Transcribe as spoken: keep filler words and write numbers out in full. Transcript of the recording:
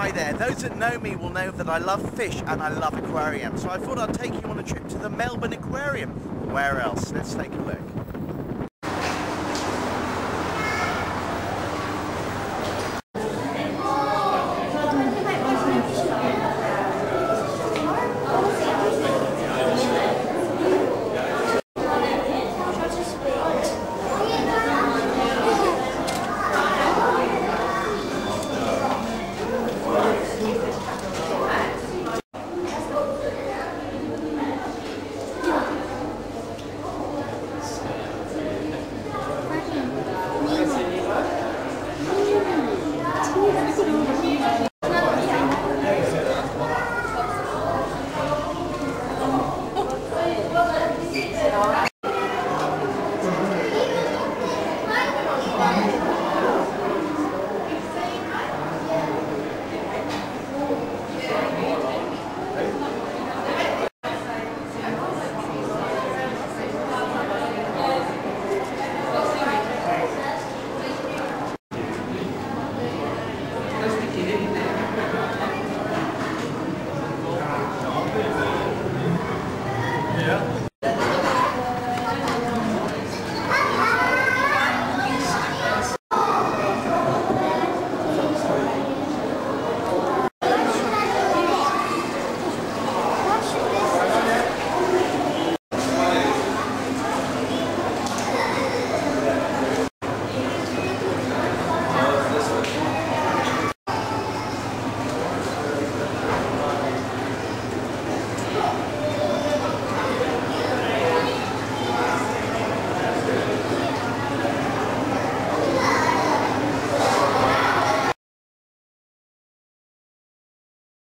Hi there. Those that know me will know that I love fish and I love aquariums. So I thought I'd take you on a trip to the Melbourne Aquarium. Where else? Let's take a look.